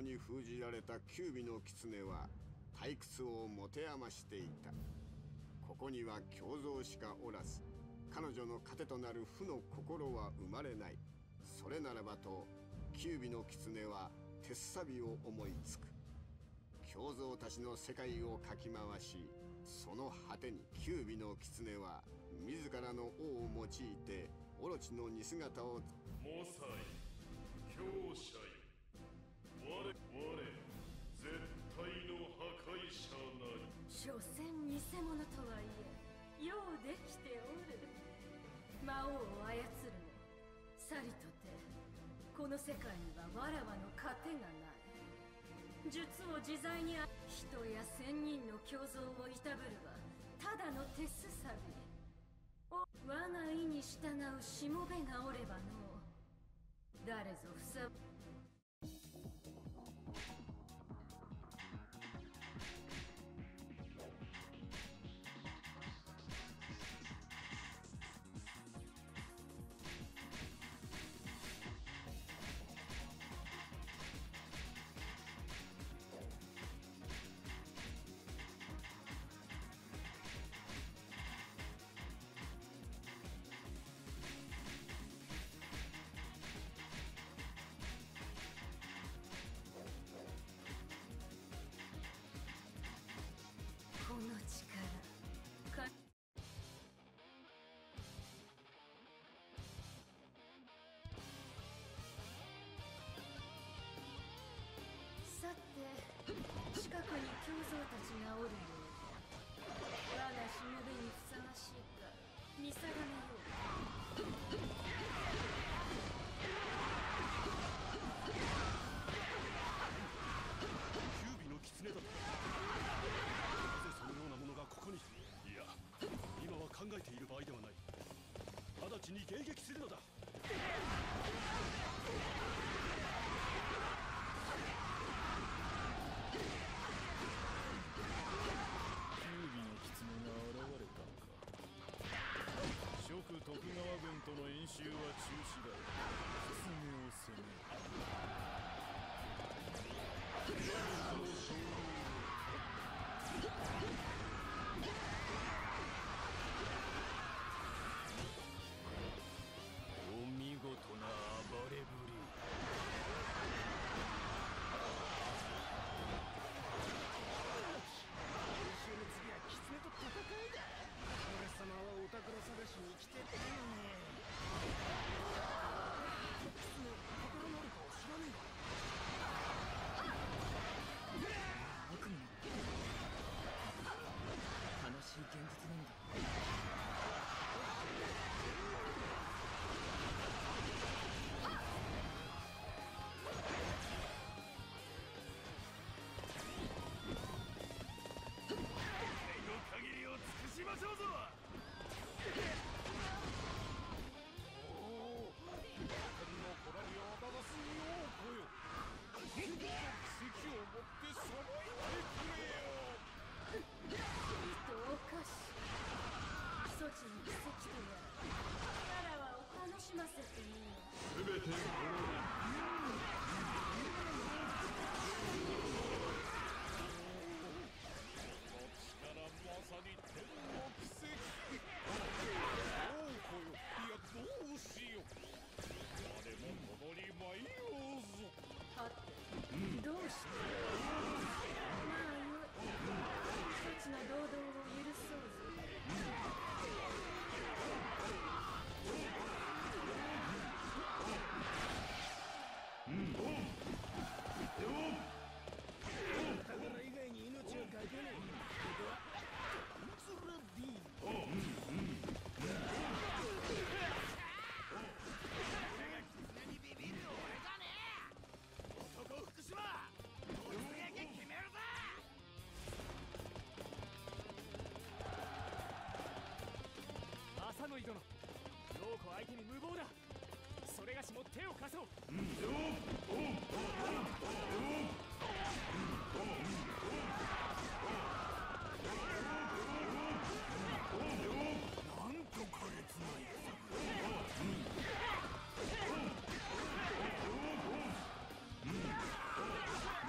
に封じられた九尾の狐は退屈を持て余していた。ここには胸像しかおらず、彼女の糧となる負の心は生まれない。それならばと九尾の狐は鉄錆を思いつく。胸像たちの世界をかき回し、その果てに九尾の狐は自らの尾を用いてオロチの似姿を。 モサイ、強者よ。我絶対の破壊者なり。 所詮偽物とはいえようできておる。魔王を操るもさりとてこの世界にはわらわの糧がない。術を自在に人や千人の胸像をいたぶるはただの鉄錆。我が意に従うしもべがおればの誰ぞふさ。この力か。さて近くに胸像たちがおるようだ。我がしもべにふさわしいか見定めよう。 九尾の狐だと。なぜそのようなものがここに。いや、今は考えている場合ではない。直ちに迎撃するのだ。 九尾の狐が現れたのか。諸徳川軍との演習は中止だ。狐を攻める。お見事な暴れぶり。 練習の次は狐と戦いだ。俺様はお宝探しに来てってのに。狐宝のあるかを知らねえか。悪夢悲しい現実なんだ。 限りを尽くしましょうぞ。 おお、天の子らにあだがすに多くよ。奇跡を持ってさばいてくれよ。 どうかし措置に奇跡とやら我らはお楽しませてみよう。 全てまさに天の奇跡。どうこよ。いやどうしよう。誰も共に参ろうぞ。 はて、どうして。まあよい。一つの堂々を許そうぞ。 宝以外に命はかけない。ズラディ狐にビビる俺じゃねえ。男福島突撃決めるぜ。 浅野井殿、陽子相手に無謀だ。それがしも手を貸そう。 なんと苛烈なやつ。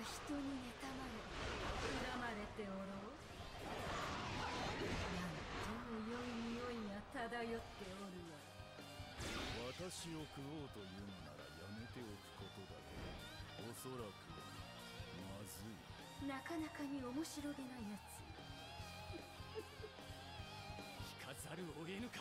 人に妬まれ恨まれておろう。なんとも良い匂いが漂っておるわ。 私を食おうというのならやめておくことだけど、おそらくまずい。 なかなかに面白げなやつ。 引かざるを得ぬか。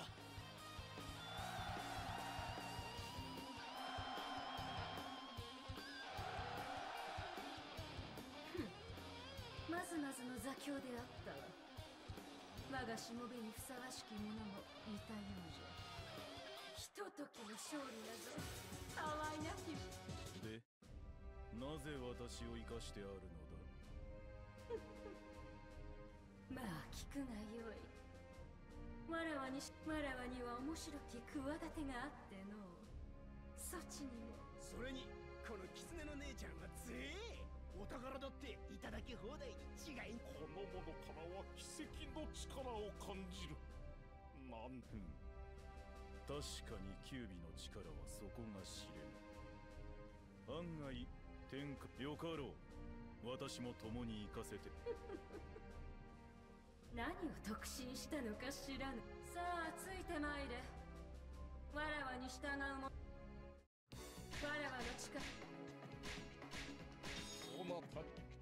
まずまずの座興であったわ。我がしもべにふさわしき者もいたようじゃ。ひとときの勝利なぞ、たわいなき。 で、なぜ私を生かしてあるのだ。 まあ聞くがよい。わらわには面白き企てがあってのう。そちにも。 それにこの狐の姉ちゃんはぜえお宝だっていただき放題に違い。 この者からは奇跡の力を感じる。なん確かに九尾の力はそこが知れぬ。案外天下よかろう。私も共に行かせて。 何を特進したのか知らぬ。さあついてまいれ。わらわに従うも。わらわの力。 おまた